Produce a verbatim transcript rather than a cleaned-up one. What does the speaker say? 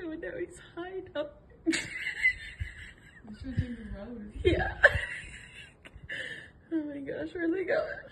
video and now he's high up. You should take the rose. Yeah. Oh my gosh, where's he going?